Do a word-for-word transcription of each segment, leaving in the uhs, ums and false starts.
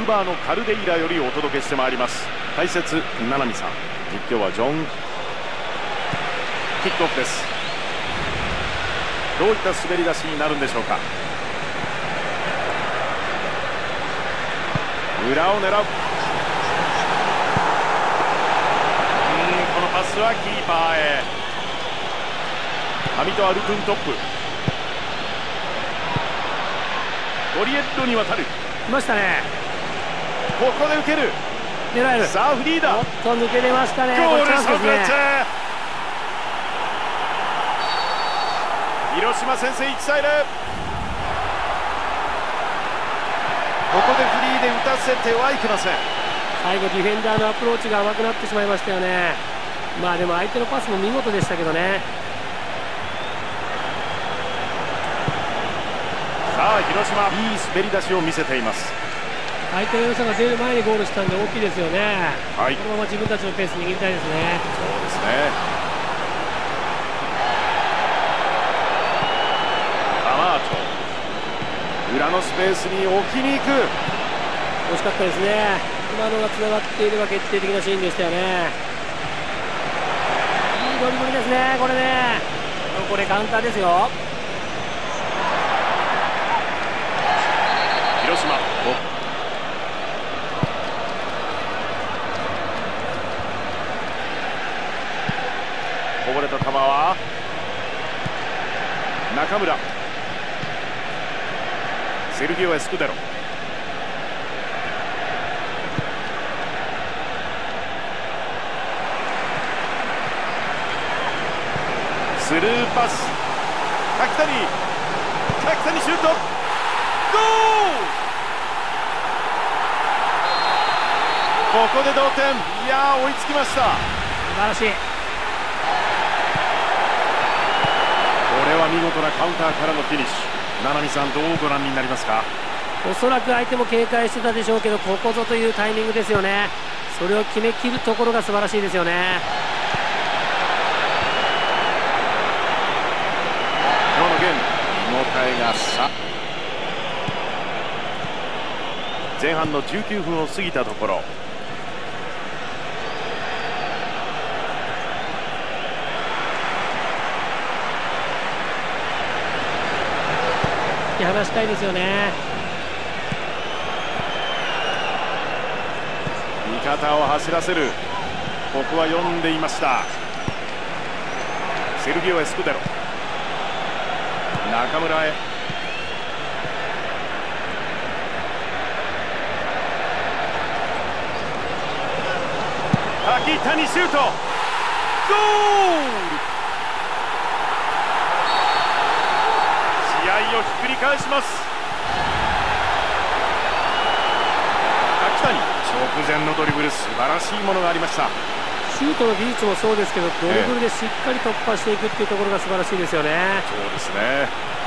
バーのカルデイラよりお届けしてまいります。解説名波さん、実況はジョン。キックオフです。どういった滑り出しになるんでしょうか。裏を狙う。うん、このパスはキーパーへ。ハミド・アルトゥントップ。ゴリエットに渡る。 来ましたね。 ここで受ける。 狙える。 さあフリーだ。 おっと抜け出ましたね。 ゴールチャンスですね。 広島先制いちたいゼロ。ここでフリーで打たせてはいけません。 最後ディフェンダーのアプローチが甘くなってしまいましたよね。まあでも相手のパスも見事でしたけどね。 さあ広島、いい滑り出しを見せています。 相手の良さが出る前にゴールしたんで大きいですよね。 はい、 このまま自分たちのペース握りたいですね。 そうですね。カマート、裏のスペースに置きに行く。 惜しかったですね。今のがつながっていれば決定的なシーンでしたよね。いいドリブルですね、これね。これカウンターですよ。 広島、こぼれた球は中村。セルギオ・エスクデロ。スルーパス。柿谷、柿谷シュート。ゴール。ここで同点。いやー、追いつきました。 素晴らしい。 これは見事なカウンターからのフィニッシュ。名波さん、どうご覧になりますか。 おそらく相手も警戒してたでしょうけど、ここぞというタイミングですよね。それを決めきるところが素晴らしいですよね。 今日のゲーム、見応えがさ。前半のじゅうきゅうふんを過ぎたところ。 突き放したいですよね。 味方を走らせる。ここは読んでいました。セルギオ・エスクデロ。中村へ。柿谷シュート。ゴール。試合をひっくり返します。柿谷、直前のドリブル、素晴らしいものがありました。 シュートの技術もそうですけど、ドリブルでしっかり突破していくっていうところが素晴らしいですよね。 そうですね。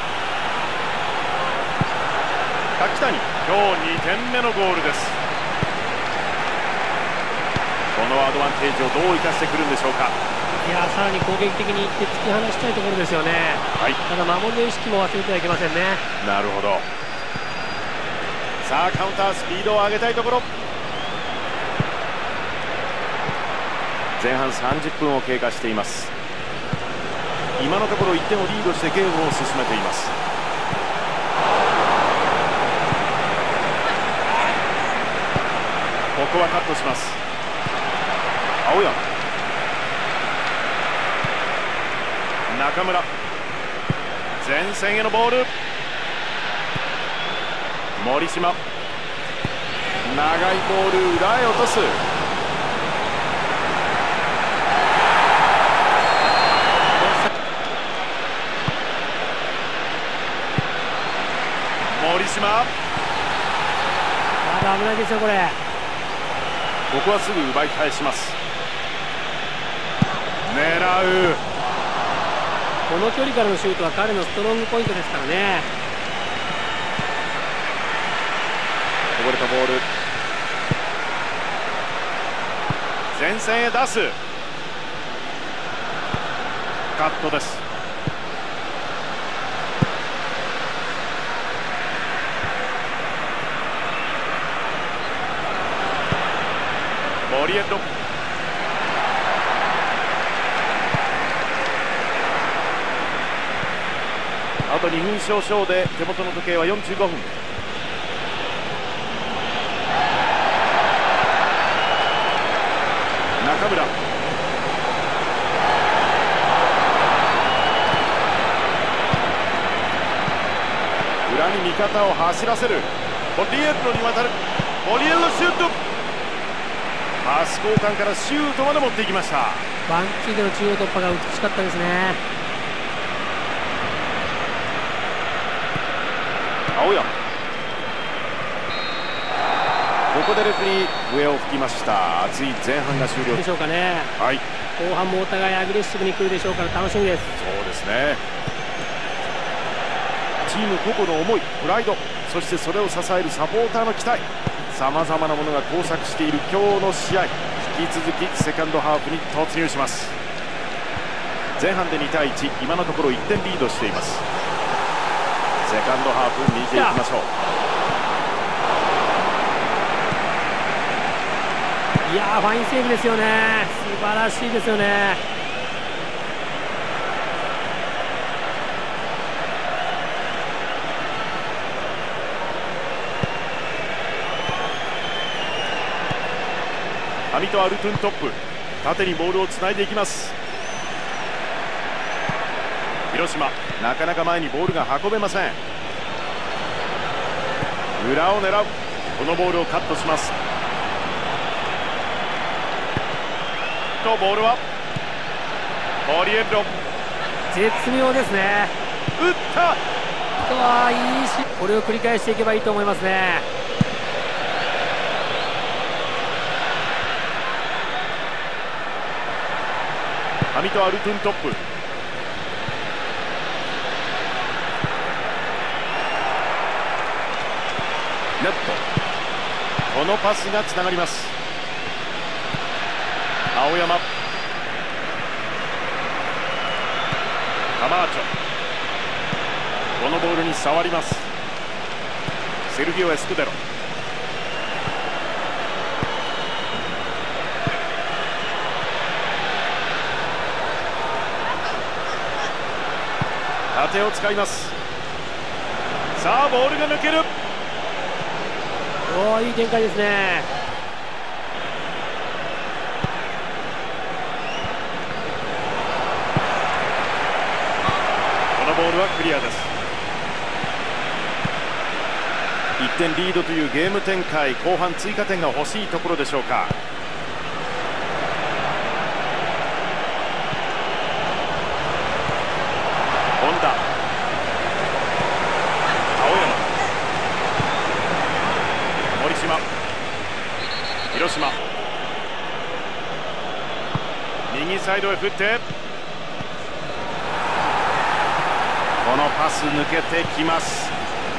柿谷、今日にてんめのゴールです。このアドバンテージをどう生かしてくるんでしょうか。 いや、さらに攻撃的にいって突き放したいところですよね。 はい、 ただ守りの意識も忘れてはいけませんね。 なるほど。さあカウンター、スピードを上げたいところ。前半さんじゅっぷんを経過しています。今のところいってんをリードしてゲームを進めています。ここはカットします。青山、中村、前線へのボール。森島、長いボール、裏へ落とす。森島、 まだ危ないですよこれ。 ここはすぐ奪い返します。狙う。 この距離からのシュートは彼のストロングポイントですからね。 こぼれたボール、前線へ出す。カットです。 オリエント。あとにふん少々で手元の時計はよんじゅうごふん。中村、裏に味方を走らせる。モリエンロに渡る。モリエンロシュート。パス交換からシュートまで持っていきました。 ワンツーでの中央突破が美しかったですね。 青山、ここでレフェリー笛を吹きました。熱い前半が終了でしょうかね。 はい、 後半もお互いアグレッシブに来るでしょうから楽しみです。 そうですね。チーム個々の思い、プライド、そしてそれを支えるサポーターの期待、さまざまなものが交錯している今日の試合。引き続きセカンドハーフに突入します。前半でにたいいち、今のところいってんリードしています。セカンドハーフ見ていきましょう。 いやー、ファインセーブですよね。素晴らしいですよね。 ハミト・アルトゥントップ、縦にボールをつないでいきます。広島、なかなか前にボールが運べません。裏を狙う。このボールをカットします。とボールはモリエンロ。 絶妙ですね。 打った。 ああ、いいし、これを繰り返していけばいいと思いますね。 ハミト・アルトゥントップ、ネット。このパスがつながります。青山、カマーチョ、このボールに触ります。セルギオ・エスクデロ。縦を使います。さあボールが抜ける。 おー、いい展開ですね。 このボールはクリアです。いってんリードというゲーム展開、後半追加点が欲しいところでしょうか。本田、青山、森島、広島、右サイドへ振って、このパス抜けてきます。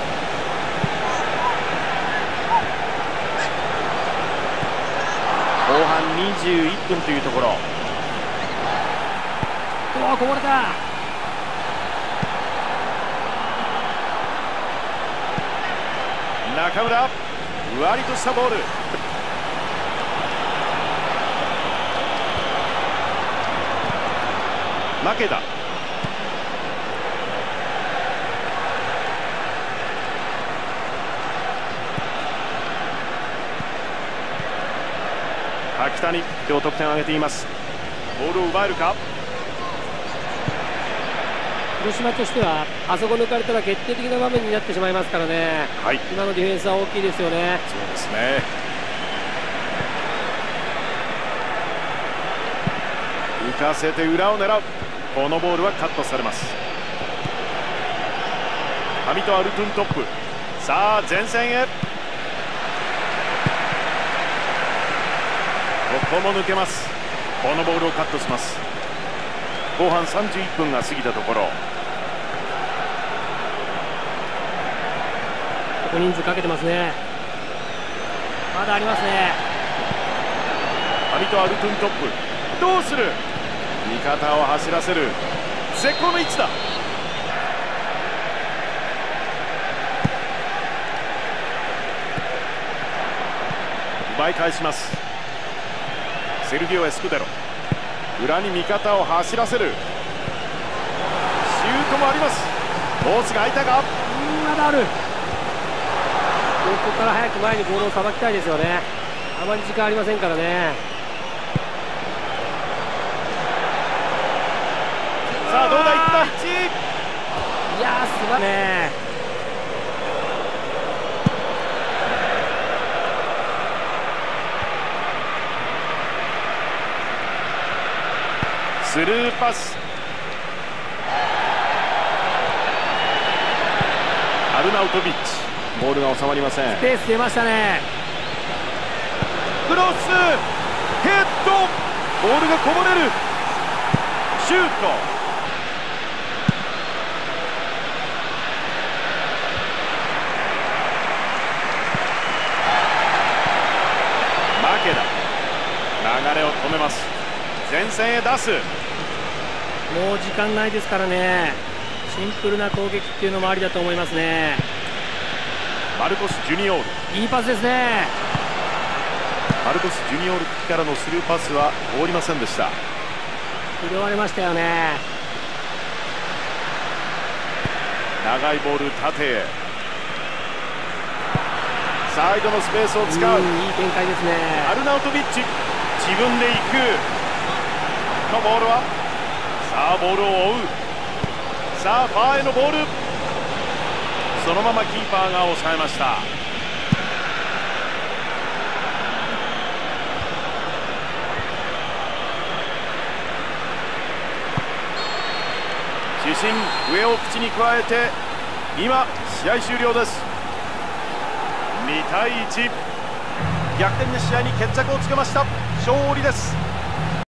後半にじゅういっぷんというところ。 おー、こぼれた。 中村、ふわりとしたボール。負けだ。秋谷、今日得点を挙げています。ボールを奪えるか。 広島としてはあそこ抜かれたら決定的な場面になってしまいますからね、 はい、 今のディフェンスは大きいですよね。 そうですね。浮かせて裏を狙う。このボールはカットされます。ハミト・アルトゥントップ、さあ前線へ。ここも抜けます。このボールをカットします。後半さんじゅういっぷんが過ぎたところ。 ここ人数かけてますね。まだありますね。 ハミト・アルトゥントップ、どうする。味方を走らせる。絶好の位置だ。奪い返します。 セルギオ・エスクデロ、裏に味方を走らせる。シュートもあります。コースが空いたが、 うん、まだある。ここから早く前にボールをさばきたいですよね。あまり時間ありませんからね。 さあどうだ、いったいち。 いやー、すばらしいね。 スルーパス、アルナウトビッチ、ボールが収まりません。 スペース出ましたね。 クロス、ヘッド、ボールがこぼれる。シュート、負けだ。流れを止めます。前線へ出す。 もう時間ないですからね。シンプルな攻撃っていうのもありだと思いますね。 マルコス・ジュニオール、 いいパスですね。 マルコス・ジュニオールからのスルーパスは通りませんでした。 拾われましたよね。 長いボール縦へ、サイドのスペースを使う。 うん、いい展開ですね。 アルナウトビッチ、自分で行くのボールは、さあボールを追う。さあファーへのボール、そのままキーパーが抑えました。主審上を口に加えて、今試合終了です。にたいいち、逆転の試合に決着をつけました。勝利です。